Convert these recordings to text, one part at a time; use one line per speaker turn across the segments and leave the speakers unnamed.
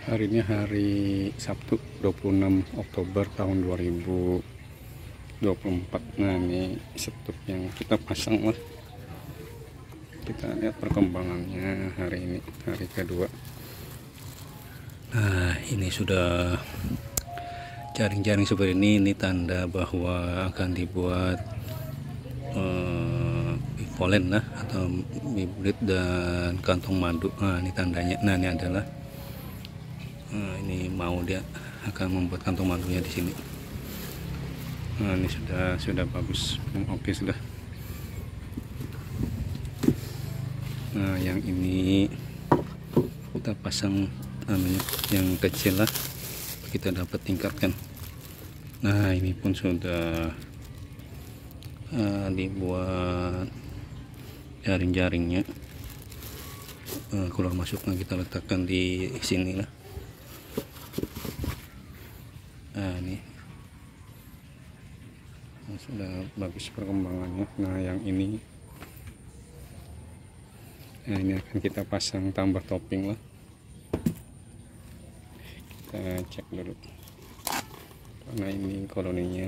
Hari ini hari Sabtu 26 Oktober tahun 2024. Nah, ini setup yang kita pasang lah. Kita lihat perkembangannya hari ini, hari kedua. Nah, ini sudah jaring-jaring seperti ini tanda bahwa akan dibuat bivolen lah, atau biblit dan kantong madu. Nah, ini tandanya. Nah, ini adalah ini mau dia akan membuat kantong madunya di sini. Nah, ini sudah bagus, oke sudah. Nah, yang ini kita pasang yang kecil lah, kita dapat tingkatkan. Nah, ini pun sudah dibuat jaring-jaringnya, keluar masuknya kita letakkan di sini lah. Nah, ini sudah bagus perkembangannya. Nah, yang ini, nah ini akan kita pasang tambah topping lah. Kita cek dulu karena ini koloninya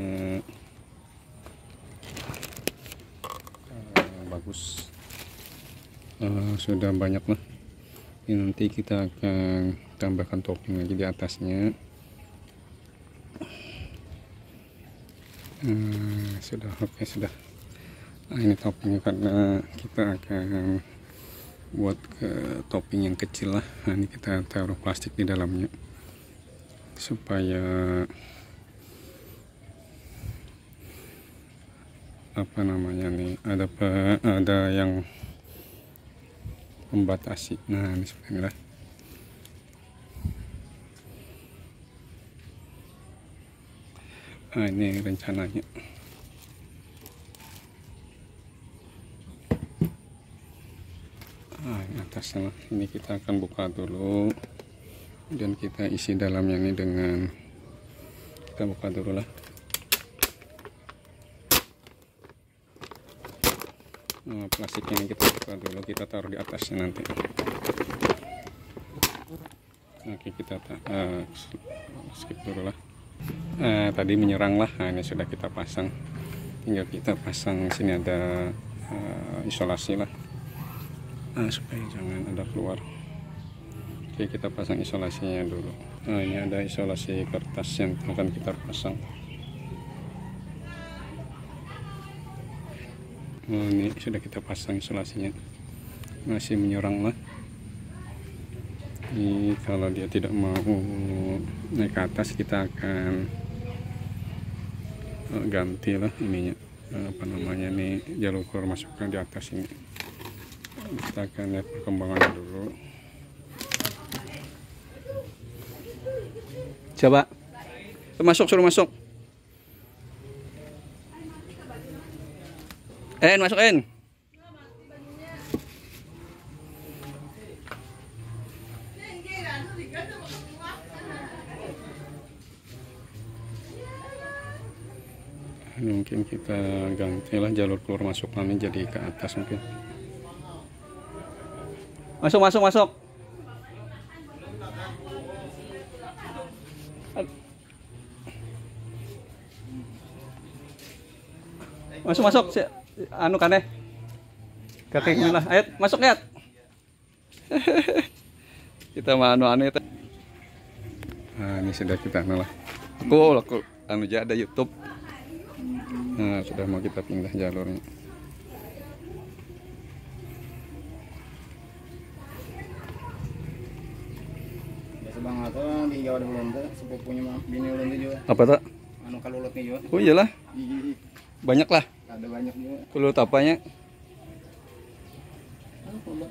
bagus, sudah banyak lah. Ini nanti kita akan tambahkan topping lagi di atasnya. Sudah oke, sudah. Nah, ini toppingnya karena kita akan buat ke topping yang kecil lah. Nah, ini kita taruh plastik di dalamnya supaya apa namanya nih, ada yang membatasi. Nah, ini seperti inilah. Nah, ini rencananya. Nah, ini atasnya lah. Ini kita akan buka dulu dan kita isi dalamnya ini dengan, kita buka dulu lah. Nah, plastiknya ini kita buka dulu, kita taruh di atasnya nanti. Oke, kita skip dulu lah. Tadi menyerang lah. Nah, ini sudah kita pasang, tinggal kita pasang sini ada isolasi lah, supaya jangan ada keluar. Oke, kita pasang isolasinya dulu. Nah, ini ada isolasi kertas yang akan kita pasang. Nah, ini sudah kita pasang isolasinya, masih menyerang lah. Ini kalau dia tidak mau naik ke atas, kita akan ganti lah ininya, apa namanya nih, jalur keluar masuknya di atas ini. Kita akan lihat perkembangannya dulu. Coba masuk, suruh masuk. Masuk En. Mungkin kita gantilah jalur keluar masuknya jadi ke atas mungkin. Masuk. Masuk. Anu kan kaki lah. Ayo masuk ya. Kita mau anu itu. Nah, ini sudah kita anu lah. Aku anu aja ada YouTube. Nah, sudah mau kita pindah jalurnya.
Biasa banget tuh di Jawa Ulun tuh sepupunya bini Ulun tuh juga.
Apa tak?
Anu kalulutnya juga.
Oh iyalah. Banyak lah.
Ada banyak juga.
Kulut apanya?
Kulut